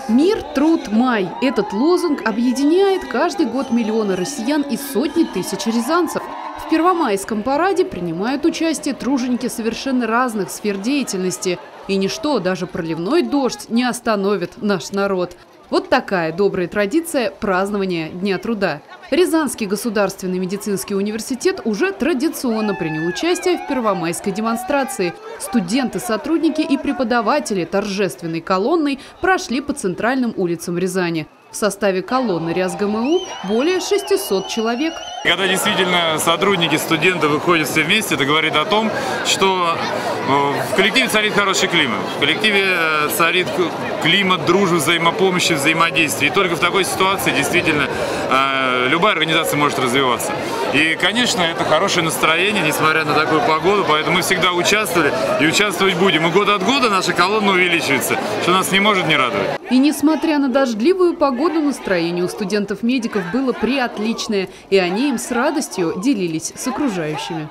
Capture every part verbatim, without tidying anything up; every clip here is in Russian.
Мир, труд, май. Этот лозунг объединяет каждый год миллионы россиян и сотни тысяч рязанцев. В Первомайском параде принимают участие труженики совершенно разных сфер деятельности. И ничто, даже проливной дождь, не остановит наш народ. Вот такая добрая традиция празднования Дня труда. Рязанский государственный медицинский университет уже традиционно принял участие в первомайской демонстрации. Студенты, сотрудники и преподаватели торжественной колонной прошли по центральным улицам Рязани. В составе колонны РязГМУ более шестисот человек. Когда действительно сотрудники, студенты выходят все вместе, это говорит о том, что в коллективе царит хороший климат. В коллективе царит климат дружбы, взаимопомощи, взаимодействия. И только в такой ситуации действительно любая организация может развиваться. И, конечно, это хорошее настроение, несмотря на такую погоду, поэтому мы всегда участвовали и участвовать будем. И год от года наша колонна увеличивается, что нас не может не радовать. И несмотря на дождливую погоду, настроение у студентов-медиков было приотличное, и они им с радостью делились с окружающими.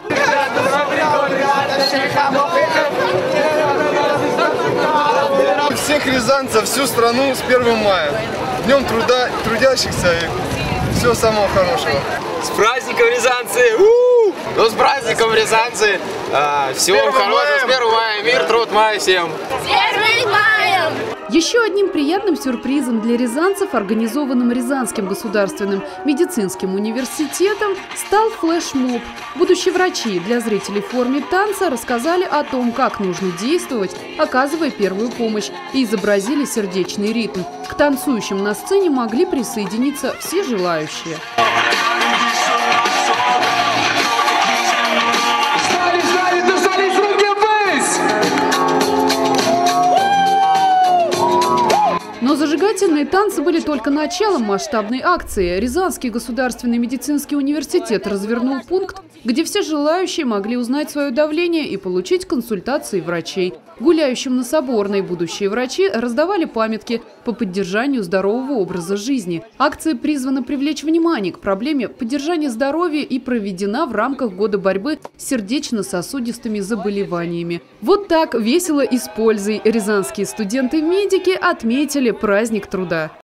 Всех рязанцев, всю страну с первым мая. Днем труда, трудящихся и всего самого хорошего. С праздником, рязанцы! У-у-у! Ну, с праздником, рязанцы! А, всего хорошего, с первым маем! Мир, труд, май всем! С первым маем! Еще одним приятным сюрпризом для рязанцев, организованным Рязанским государственным медицинским университетом, стал флешмоб. Будущие врачи для зрителей в форме танца рассказали о том, как нужно действовать, оказывая первую помощь, и изобразили сердечный ритм. К танцующим на сцене могли присоединиться все желающие. Но зажигательные танцы были только началом масштабной акции. Рязанский государственный медицинский университет развернул пункт, где все желающие могли узнать свое давление и получить консультации врачей. Гуляющим на Соборной будущие врачи раздавали памятки по поддержанию здорового образа жизни. Акция призвана привлечь внимание к проблеме поддержания здоровья и проведена в рамках года борьбы с сердечно-сосудистыми заболеваниями. Вот так весело и с пользой рязанские студенты-медики отметили праздник труда.